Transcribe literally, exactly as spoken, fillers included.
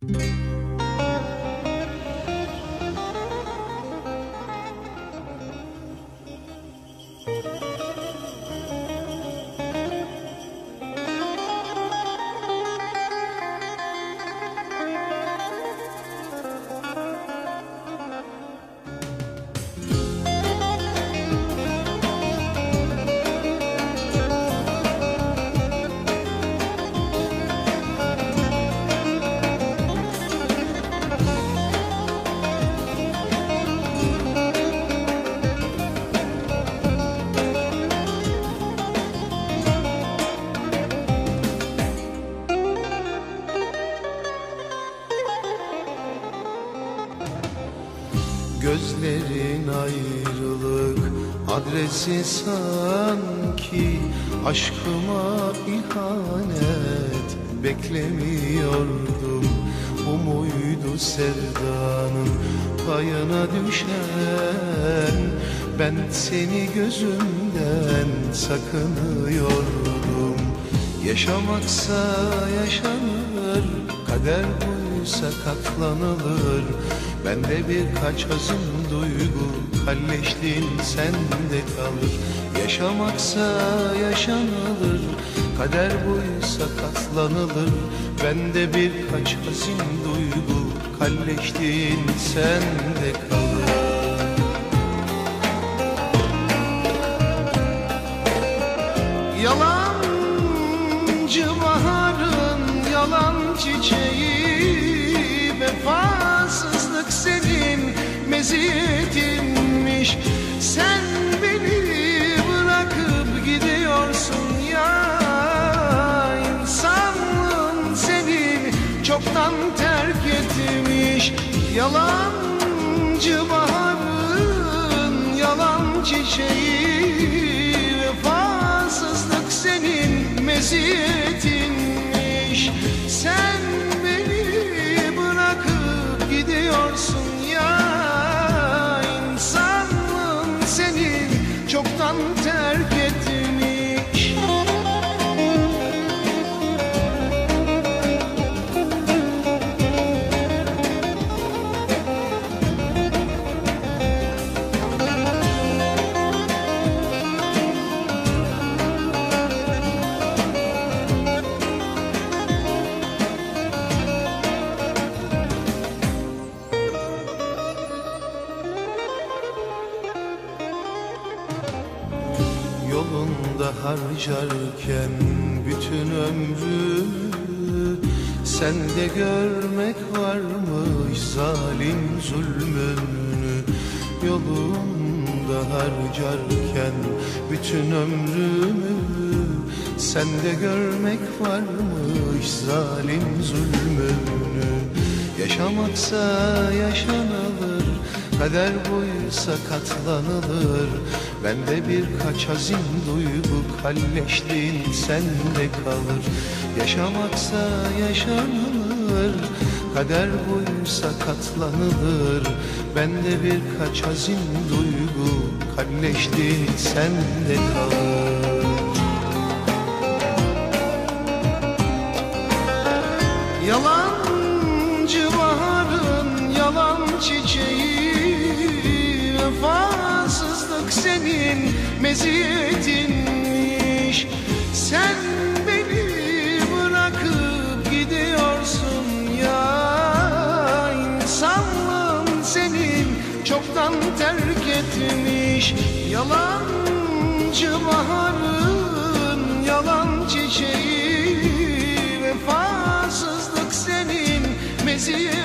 Gözlerin ayrılık adresi sanki, aşkıma ihanet beklemiyordum. Bu muydu sevdanın payına düşen? Ben seni gözümden sakınıyordum. Yaşamaksa yaşanır, kader buysa katlanılır. Bende birkaç hazin duygu, kalleşliğin sende kalır. Yaşamaksa yaşanılır, kader buysa katlanılır. Bende birkaç hazin duygu, kalleşliğin sende kalır. Yalancı baharın yalan çiçeği, vefasızlık senin meziyetinmiş. Sen beni bırakıp gidiyorsun ya, insanlığın seni çoktan terk etmiş. Yalancı baharın yalan çiçeği, vefasızlık senin meziyetinmiş. Sen beni bırakıp gidiyorsun ya, insanlığın seni çoktan terk etmiş. Yolunda harcarken bütün ömrümü, sende görmek varmış zalim zulmünü. Yolunda harcarken bütün ömrümü, sende görmek varmış zalim zulmünü. Yaşamaksa yaşanılır, kader buysa katlanılır. Bende birkaç hazin duygu, kalleşliğin sende kalır. Yaşamaksa yaşanılır, kader buysa katlanılır. Bende birkaç hazin duygu, kalleşliğin sende kalır. Yalancı baharın yalan çiçeği, vefasızlık senin meziyetinmiş. Sen beni bırakıp gidiyorsun ya, insanlığın senin çoktan terk etmiş. Yalancı baharın yalan çiçeği, vefasızlık senin meziyetinmiş.